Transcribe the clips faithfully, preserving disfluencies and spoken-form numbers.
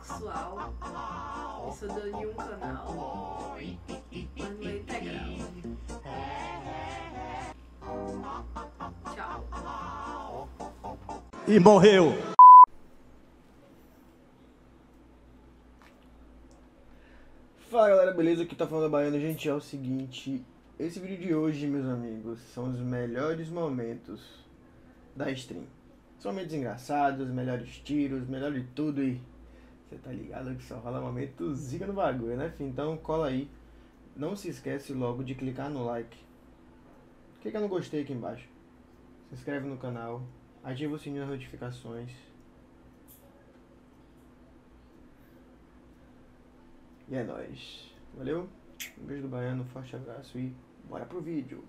pessoal. Eu sou dona de um canal, mas não é integral. Tchau. E morreu. Fala galera, beleza? Aqui tá falando a Baiano. Gente, é o seguinte, esse vídeo de hoje, meus amigos, são os melhores momentos da stream. São momentos engraçados, melhores tiros, melhor de tudo. E você tá ligado que só rola momento zica no bagulho, né, filho? Então cola aí. Não se esquece logo de clicar no like. Clica no gostei aqui embaixo. Se inscreve no canal. Ativa o sininho das notificações. E é nóis. Valeu? Um beijo do Baiano, um forte abraço e bora pro vídeo.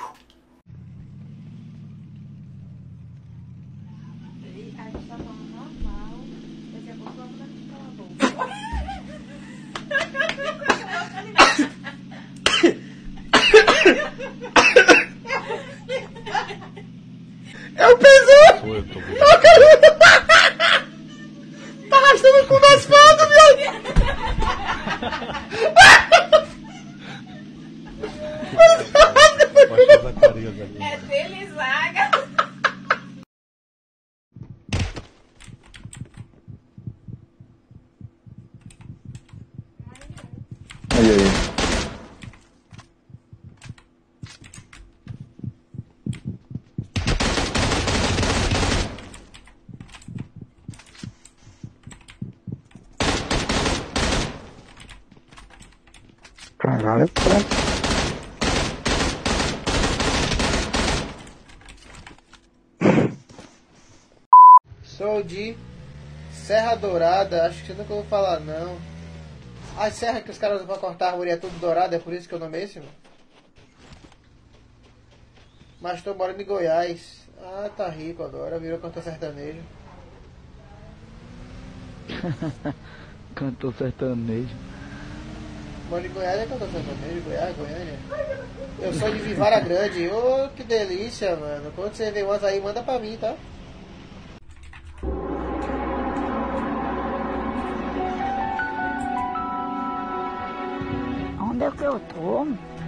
A gente tá falando normal, daqui a pouco vamos dar aquela boca. É o peso! Não, caramba! Tá arrastando o cu no asfalto, viado! É dele, zaga! Aí, aí. Caralho, cara. Sou de Serra Dourada, acho que você nunca ouviu falar não. A serra que os caras usam pra cortar a árvore é tudo dourada, é por isso que eu nome é esse, mano? Mas tô morando em Goiás. Ah, tá rico agora, virou cantor sertanejo. Cantor sertanejo. Moro em Goiás, é cantor sertanejo, Goiás, Goiânia. Eu sou de Vivara Grande, ô que delícia, mano. Quando você vê umas aí, manda pra mim, tá? Onde é que eu tô?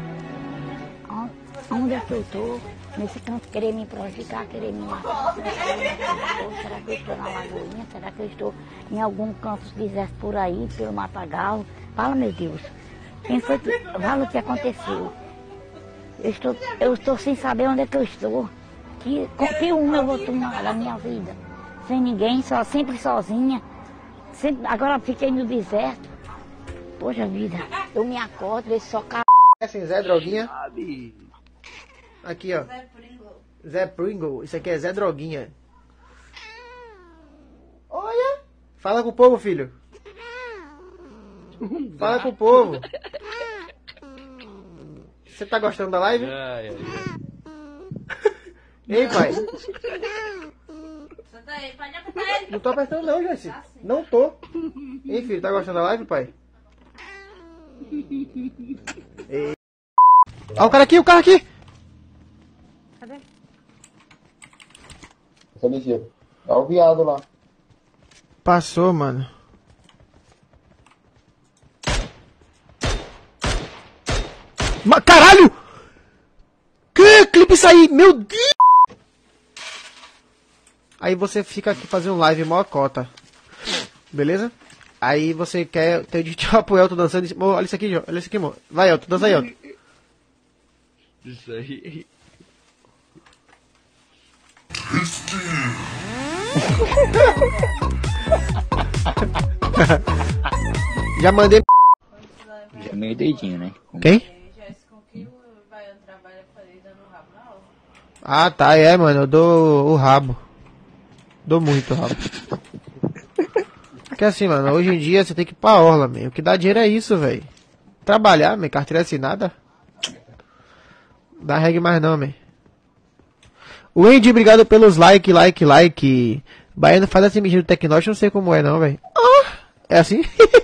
Onde é que eu tô? Nesse canto, querer me prejudicar, querer me matar. Será que eu estou na Lagoinha? Será que eu estou em algum canto deserto por aí, pelo Matagal? Fala, meu Deus. Quem foi que... Fala o que aconteceu. Eu estou, eu estou sem saber onde é que eu estou. Que, com que uma eu vou tomar da minha vida? Sem ninguém, só, sempre sozinha. Sempre, agora fiquei no deserto. Poxa vida, eu me acordo, vejo só c... Assim, Zé Droguinha. Aqui, ó. Zé Pringle. Zé Pringle. Isso aqui é Zé Droguinha. Olha. Fala com o povo, filho. Fala com o povo. Você tá gostando da live? Ai, ai. Ei, pai. Senta aí, pode apertar ele. Não tô apertando não, Jesse. Não tô. Ei, filho, tá gostando da live, pai? Ei. Ó, o cara aqui, o cara aqui. Cadê? Felicia. Tá o viado lá. Passou, mano. Mas caralho! Que clipe isso aí? Meu Deus! Aí você fica aqui fazendo live mó cota. Beleza? Aí você quer ter de tchau pro Elton dançando. Oh, olha isso aqui, olha isso aqui, amor. Vai, Elton, dança aí, Elton. Isso aí. Já mandei. Já meio dedinho, né? Quem? Jéssica, com que o Baiano trabalha fazer dando rabo na aula? Ah, tá, é, mano. Eu dou o rabo. Dou muito rabo. Porque assim, mano, hoje em dia você tem que ir pra orla, meu. O que dá dinheiro é isso, velho. Trabalhar, meu. Carteira assinada. Dá reggae mais não, meu. O Andy, obrigado pelos like, like, like. Baiano faz assim mexendo no Tecnosh, não sei como é não, velho. Ah, é assim?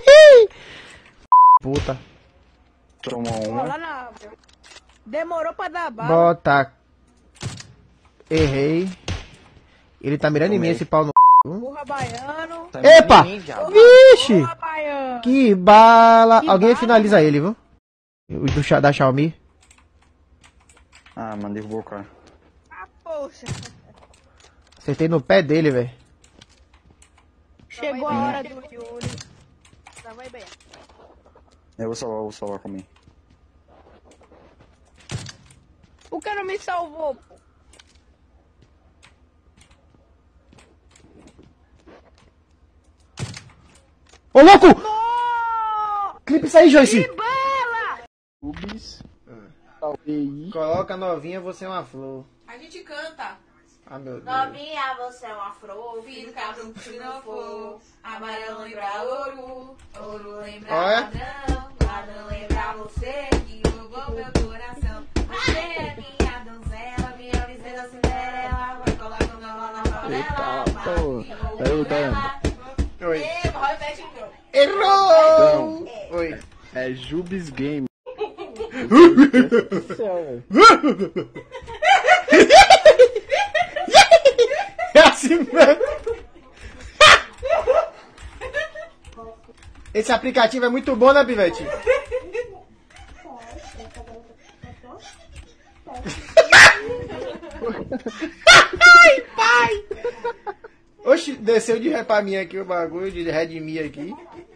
Puta. Tomou uma. Na... Demorou pra dar bala. Bota. Errei. Ele tá mirando em mim esse pau no... Porra, baiano. Epa! Vixe! Boa, baiano. Que bala! Que Alguém bala, finaliza ele, viu? O do, Xa- da Xiaomi. Ah, mano, derrubou o cara. Ah, poxa. Acertei no pé dele, velho. Chegou a hora do Yuri. Tá, vai bem. Eu vou salvar, eu vou salvar comigo. O cara me salvou, pô. Ô, louco! Oh, Clipe isso aí, Joyce! que bala! Ubis. Talvez. Coloca novinha, você é uma flor. A gente canta. Ah, meu Deus. Novinha, você é uma flor, filho cabrão que não for. Amarelo lembra ouro, ouro lembra Olha. ladrão, ladrão lembra você que roubou meu coração. Você é minha donzela, minha viseira Cinderela, vai colar com ela na favela. pô. Peraí, Dana. Oi. Ei, vai, pede o meu. Errou! Oi. É Jubis Game. É assim mesmo. Esse aplicativo é muito bom, né, Pivete? Ai, pai! Oxi, desceu de ré pra mim aqui o bagulho, de Redmi aqui.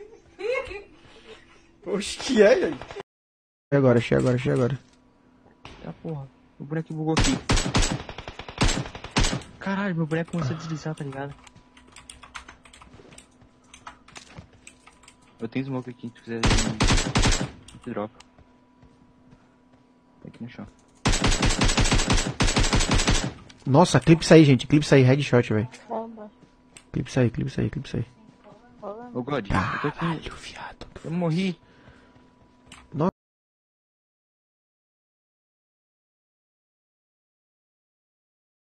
Oxi, que é, gente? Chega agora, chega agora, chega agora. Tá porra. O boneco bugou aqui. Caralho, meu boneco começou a deslizar, tá ligado? Eu tenho smoke aqui, se tu quiser. Eu te dropa. Tá aqui no chão. Nossa, clipe isso aí, gente. Clipe isso aí, headshot, velho. Clipe isso aí, clipe isso aí, clipe isso aí. Ô God, eu tô aqui. Caralho, viado. Eu morri.